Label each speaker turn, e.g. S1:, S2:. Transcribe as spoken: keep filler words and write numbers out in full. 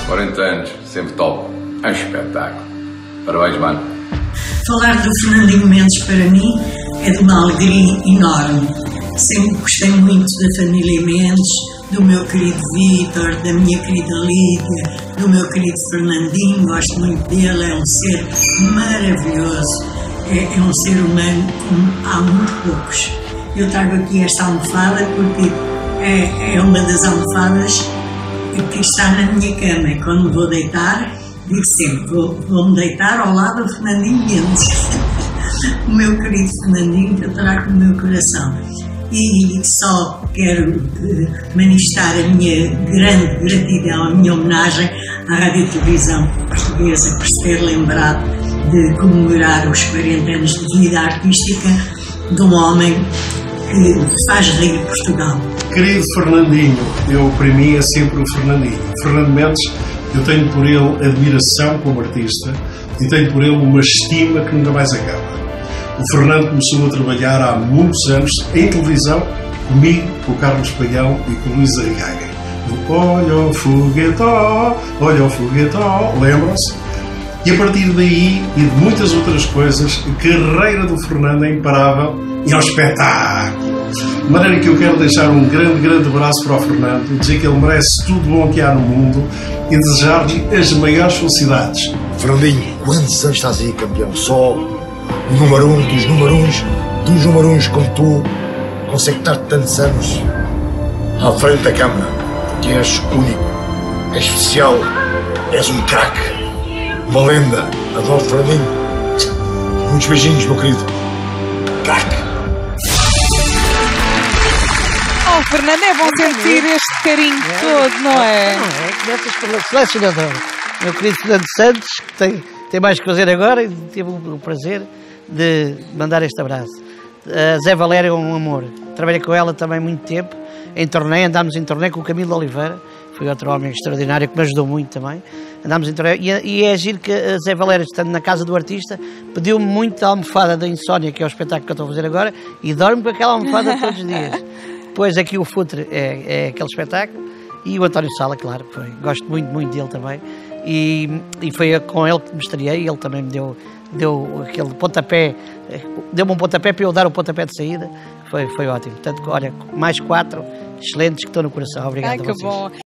S1: quarenta anos, sempre top. É um espetáculo. Parabéns, mano.
S2: Falar do Fernandinho Mendes para mim é de uma alegria enorme. Sempre gostei muito da família Mendes, do meu querido Vítor, da minha querida Lídia, do meu querido Fernandinho, gosto muito dele, é um ser maravilhoso, é, é um ser humano como há muito poucos. Eu trago aqui esta almofada porque é, é uma das almofadas que está na minha cama e quando me vou deitar, digo sempre, vou, vou-me deitar ao lado do Fernandinho Mendes, o meu querido Fernandinho que eu trago no meu coração. E só quero manifestar a minha grande gratidão, a minha homenagem à Rádio e Televisão Portuguesa por se ter lembrado de comemorar os quarenta anos de vida artística de um homem que faz rir Portugal.
S3: Querido Fernandinho, eu para mim é sempre o Fernandinho. Fernando Mendes, eu tenho por ele admiração como artista e tenho por ele uma estima que nunca mais acaba. O Fernando começou a trabalhar há muitos anos em televisão, comigo, com o Carlos Paião e com o Luís Arriaga. Do Olha o Foguetó, Olha o Foguetó, lembram-se? E a partir daí, e de muitas outras coisas, a carreira do Fernando é imparável e é um espetáculo. De maneira que eu quero deixar um grande, grande abraço para o Fernando e dizer que ele merece tudo bom que há no mundo e desejar-lhe as maiores felicidades.
S4: Fernandinho, quantos anos estás aí, campeão? Só o número um dos número uns, dos número uns como tu, consegue estar tantos anos à frente da câmara, porque és único, és especial, és um craque, uma lenda. Adoro Fernandinho. Muitos beijinhos, meu querido. Craque.
S5: Oh, Fernando, é bom sentir este carinho é, todo, não é?
S6: Não é, começas pelo selecionador, meu querido Fernando Santos, que tem, tem mais que fazer agora e teve o prazer de mandar este abraço. A Zé Valério é um amor. Trabalhei com ela também muito tempo, em torneio, andámos em torneio com o Camilo de Oliveira, foi outro homem extraordinário que me ajudou muito também. Andámos em torneio, e, e é giro que a Zé Valério, estando na casa do artista, pediu-me muito a almofada da Insónia, que é o espetáculo que eu estou a fazer agora, e dorme com aquela almofada todos os dias. Depois aqui o Futre é, é aquele espetáculo, e o António Sala, claro, foi. Gosto muito, muito dele também. E, e foi com ele que me estreiei, ele também me deu, deu aquele pontapé, deu-me um pontapé para eu dar o pontapé de saída, foi, foi ótimo. Portanto, olha, mais quatro excelentes que estão no coração. Obrigado.
S5: Ai, que bom.